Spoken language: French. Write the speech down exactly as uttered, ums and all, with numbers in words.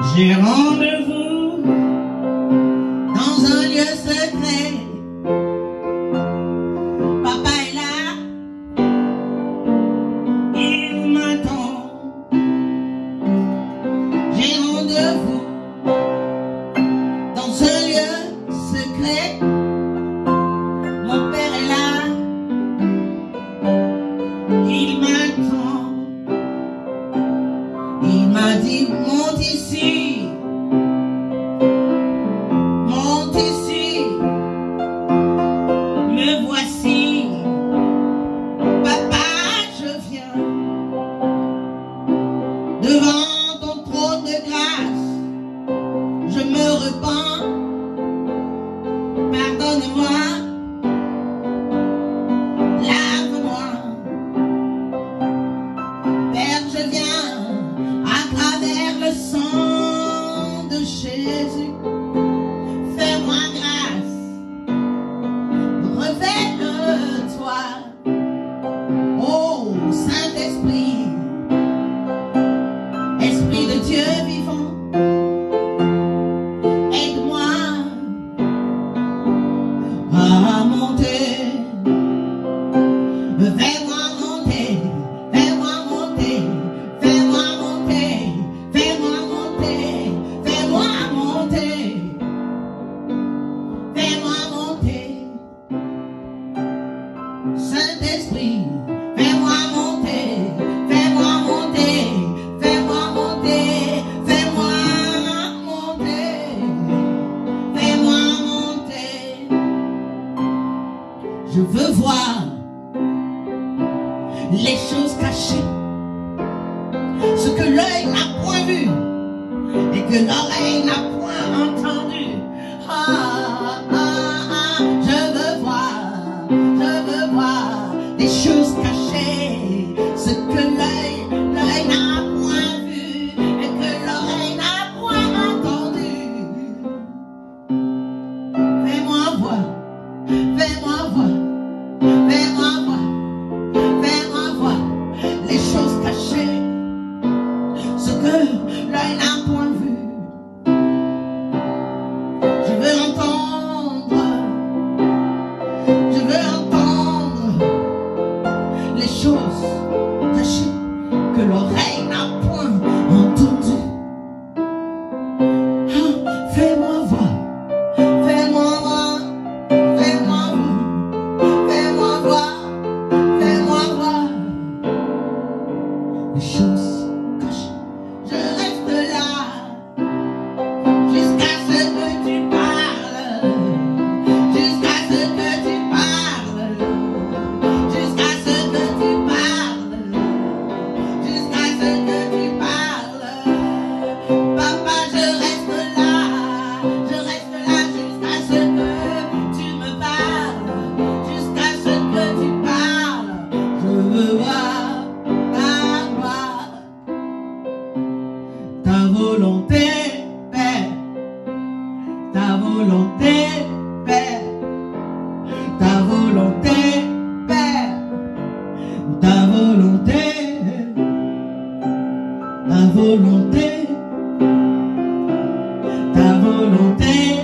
J'ai rendez-vous dans un lieu secret. Papa est là, il m'attend. J'ai rendez-vous dans un lieu secret. Mon père est là, il m'attend. Il m'a dit monte ici, monte ici, me voici. Papa, je viens devant ton trône de grâce. Je me repens, pardonne-moi, lave-moi. Père, je viens à travers le sang de Jésus. Fais-moi grâce, révèle-toi, ô Saint-Esprit, Esprit de Dieu vivant. Aide-moi à monter, fais-moi monter, fais-moi monter, fais-moi monter, fais-moi monter, fais-moi monter, fais-moi monter. Saint-Esprit, fais-moi monter, fais-moi monter, fais-moi monter, fais-moi monter, fais-moi monter. Je veux voir les choses cachées, ce que l'œil n'a point vu et que l'oreille n'a point entendu. Ah, ah, ah, je veux voir, je veux voir les choses cachées, ce que l'œil, l'œil n'a point vu et que l'oreille n'a point entendu. Fais-moi voir, fais-moi voir, fais-moi voir, fais-moi voir les choses cachées, ce que l'œil n'a point vu. Je veux entendre, je veux entendre les choses cachées que l'oreille n'a point entendues. Ah, fais-moi voir, fais-moi voir, fais-moi voir, fais-moi voir, fais-moi voir les choses cachées. Je reste là jusqu'à ce que tu parles, jusqu'à ce que tu parles, jusqu'à ce que tu parles, jusqu'à ce que tu parles. Papa, je reste là, je reste là jusqu'à ce que tu me parles, jusqu'à ce que tu parles. Je veux voir ta gloire, ta volonté, Père, ta volonté, Père, ta volonté, Père, ta volonté, ta volonté, ta volonté.